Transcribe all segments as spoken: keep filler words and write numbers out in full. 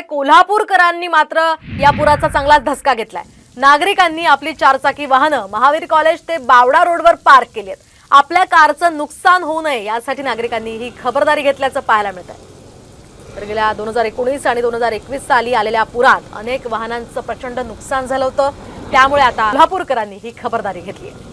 कोल्हापूरकरांनी मात्र या पुराचा चांगलाच धसका घेतलाय। नागरिकांनी आपली चारचाकी वाहनं महावीर कॉलेज ते बावडा रोडवर पार्क केली आहेत। आपल्या कारचं नुकसान होऊ नये यासाठी नागरिकांनी ही खबरदारी घेतल्याचं पाहायला मिळतंय। तर गेल्या दोन हजार एकोणीस आणि दोन हजार एकवीस साली आलेल्या पुरात अनेक वाहनांचं प्रचंड नुकसान झालं होतं, त्यामुळे आता कोल्हापूरकरांनी ही खबरदारी घेतली आहे।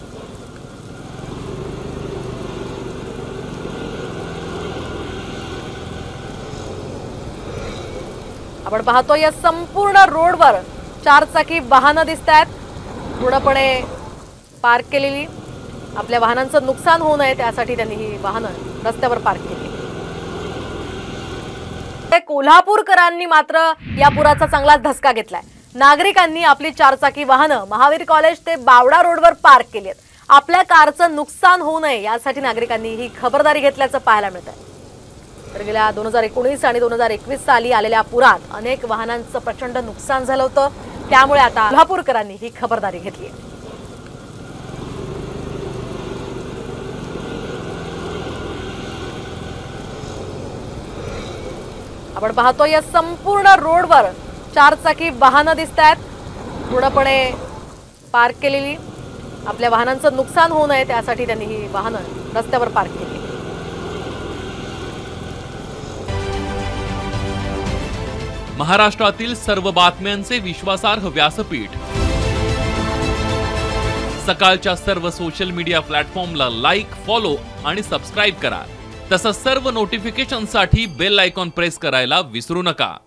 आपण पाहतो या संपूर्ण रोडवर चारचाकी वाहनं दिसतात, पूर्णपणे पार्क केलेली। आपल्या वाहनांचं नुकसान होऊ नये त्यासाठी त्यांनी ही वाहनं रस्त्यावर पार्क केली। कोल्हापूरकरांनी मात्र या पुराचा चांगलाच धसका घेतलाय। नागरिकांनी आपली चारचाकी वाहनं महावीर कॉलेज ते बावडा रोडवर पार्क केली आहेत। आपल्या कारचं नुकसान होऊ नये यासाठी नागरिकांनी ही खबरदारी घेतल्याचं पाहायला मिळतंय। तर गेल्या दोन हजार एकोणीस आणि दोन हजार एकवीस साली आलेल्या पुरात अनेक वाहनांचं प्रचंड नुकसान झालं होतं, त्यामुळे आता कोल्हापूरकरांनी ही खबरदारी घेतली आहे। आपण पाहतो या संपूर्ण रोडवर चारचाकी वाहनं दिसतात, पूर्णपणे पार्क केलेली। आपल्या वाहनांचं नुकसान होऊ नये त्यासाठी त्यांनी ही वाहनं रस्त्यावर पार्क केली। महाराष्ट्रातील सर्व बातम्यांचे विश्वासार्ह व्यासपीठ, सकाळच्या सर्व सोशल मीडिया प्लॅटफॉर्मला लाईक, फॉलो आणि सबस्क्राईब करा। तसंच सर्व नोटिफिकेशनसाठी बेल आयकॉन प्रेस करायला विसरू नका।